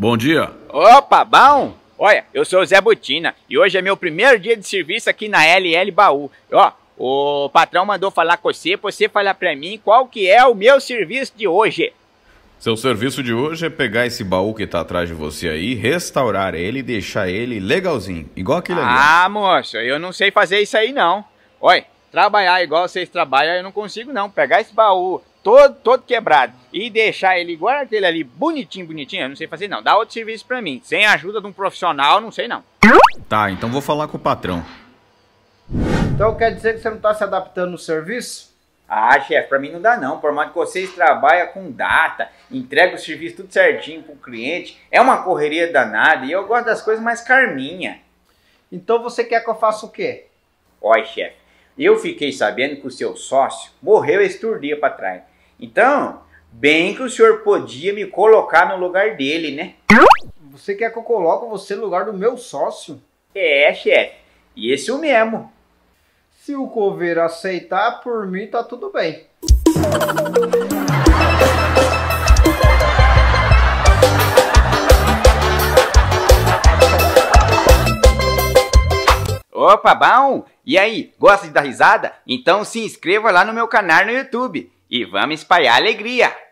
Bom dia. Opa, bom? Olha, eu sou o Zé Botina e hoje é meu primeiro dia de serviço aqui na LL Baú. Ó, o patrão mandou falar com você pra você falar pra mim qual que é o meu serviço de hoje. Seu serviço de hoje é pegar esse baú que tá atrás de você aí, restaurar ele e deixar ele legalzinho, igual aquele ali. Ah, moço, eu não sei fazer isso aí não. Olha, trabalhar igual vocês trabalham eu não consigo não. Pegar esse baú todo quebrado e deixar ele igual aquele ali, bonitinho, eu não sei fazer não. Dá outro serviço pra mim. Sem a ajuda de um profissional, eu não sei não. Tá, então vou falar com o patrão. Então quer dizer que você não está se adaptando no serviço? Ah, chefe, pra mim não dá não. Por mais que vocês trabalham com data, entregam o serviço tudo certinho pro cliente, é uma correria danada e eu gosto das coisas mais calminha. Então você quer que eu faça o quê? Olha, chefe, eu fiquei sabendo que o seu sócio morreu esse dia pra trás. Então, bem que o senhor podia me colocar no lugar dele, né? Você quer que eu coloque você no lugar do meu sócio? É, chefe, isso mesmo. Se o coveiro aceitar, por mim tá tudo bem. Opa, bom? E aí, gosta de dar risada? Então se inscreva lá no meu canal no YouTube e vamos espalhar alegria!